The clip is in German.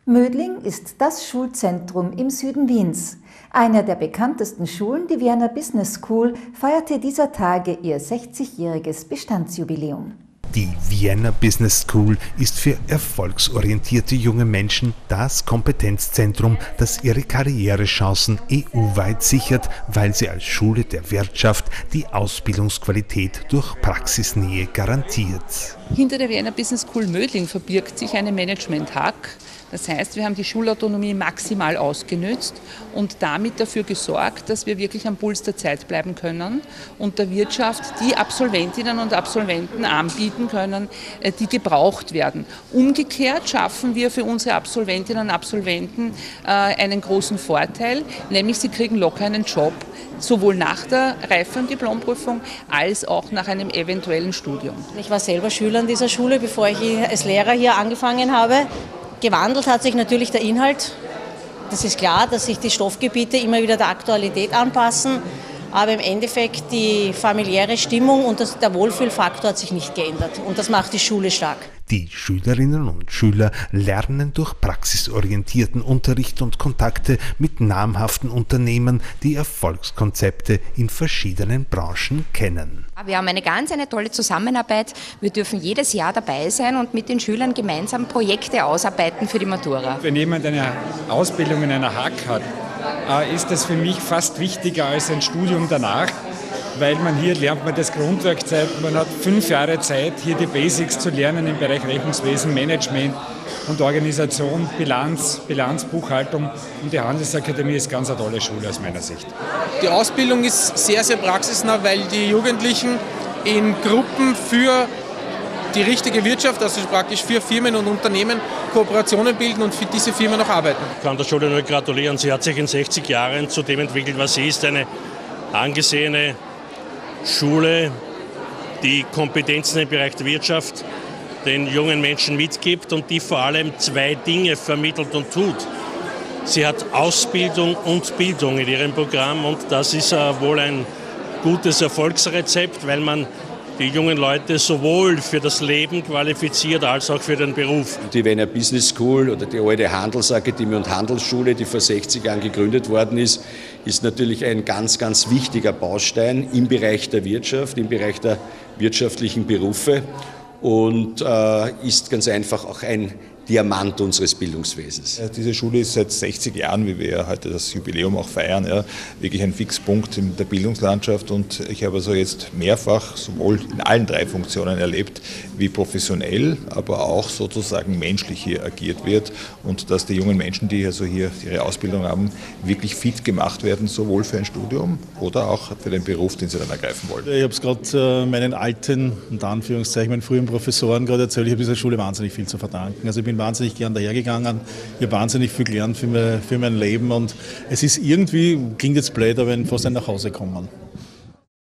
Mödling ist das Schulzentrum im Süden Wiens. Eine der bekanntesten Schulen, die Vienna Business School, feierte dieser Tage ihr 60-jähriges Bestandsjubiläum. Die Vienna Business School ist für erfolgsorientierte junge Menschen das Kompetenzzentrum, das ihre Karrierechancen EU-weit sichert, weil sie als Schule der Wirtschaft die Ausbildungsqualität durch Praxisnähe garantiert. Hinter der Vienna Business School Mödling verbirgt sich eine Management-Hack. Das heißt, wir haben die Schulautonomie maximal ausgenützt und damit dafür gesorgt, dass wir wirklich am Puls der Zeit bleiben können und der Wirtschaft die Absolventinnen und Absolventen anbieten können, die gebraucht werden. Umgekehrt schaffen wir für unsere Absolventinnen und Absolventen einen großen Vorteil, nämlich sie kriegen locker einen Job, sowohl nach der Reife- und Diplomprüfung als auch nach einem eventuellen Studium. Ich war selber Schüler an dieser Schule, bevor ich als Lehrer hier angefangen habe. Gewandelt hat sich natürlich der Inhalt. Das ist klar, dass sich die Stoffgebiete immer wieder der Aktualität anpassen. Aber im Endeffekt die familiäre Stimmung und der Wohlfühlfaktor hat sich nicht geändert. Und das macht die Schule stark. Die Schülerinnen und Schüler lernen durch praxisorientierten Unterricht und Kontakte mit namhaften Unternehmen die Erfolgskonzepte in verschiedenen Branchen kennen. Wir haben eine tolle Zusammenarbeit. Wir dürfen jedes Jahr dabei sein und mit den Schülern gemeinsam Projekte ausarbeiten für die Matura. Wenn jemand eine Ausbildung in einer Hack hat, ist das für mich fast wichtiger als ein Studium danach, weil hier lernt man das Grundwerk, man hat 5 Jahre Zeit, hier die Basics zu lernen im Bereich Rechnungswesen, Management und Organisation, Bilanz, Buchhaltung, und die Handelsakademie ist ganz eine tolle Schule aus meiner Sicht. Die Ausbildung ist sehr, sehr praxisnah, weil die Jugendlichen in Gruppen für die richtige Wirtschaft, also praktisch für Firmen und Unternehmen, Kooperationen bilden und für diese Firmen auch arbeiten. Ich kann der Schule nur gratulieren. Sie hat sich in 60 Jahren zu dem entwickelt, was sie ist. Eine angesehene Schule, die Kompetenzen im Bereich der Wirtschaft den jungen Menschen mitgibt und die vor allem 2 Dinge vermittelt und tut. Sie hat Ausbildung und Bildung in ihrem Programm und das ist wohl ein gutes Erfolgsrezept, weil man die jungen Leute sowohl für das Leben qualifiziert als auch für den Beruf. Die Vienna Business School oder die alte Handelsakademie und Handelsschule, die vor 60 Jahren gegründet worden ist, ist natürlich ein ganz, ganz wichtiger Baustein im Bereich der Wirtschaft, im Bereich der wirtschaftlichen Berufe und ist ganz einfach auch ein Diamant unseres Bildungswesens. Diese Schule ist seit 60 Jahren, wie wir heute das Jubiläum auch feiern, wirklich ein Fixpunkt in der Bildungslandschaft, und ich habe also jetzt mehrfach sowohl in allen 3 Funktionen erlebt, wie professionell, aber auch sozusagen menschlich hier agiert wird und dass die jungen Menschen, die also hier ihre Ausbildung haben, wirklich fit gemacht werden, sowohl für ein Studium oder auch für den Beruf, den sie dann ergreifen wollen. Ich habe es gerade meinen alten, unter Anführungszeichen, meinen frühen Professoren gerade erzählt, ich habe dieser Schule wahnsinnig viel zu verdanken. Also ich bin wahnsinnig gern dahergegangen, ich habe wahnsinnig viel gelernt für mein Leben und es ist irgendwie, klingt jetzt blöd, aber fast ein Nachhause kommen.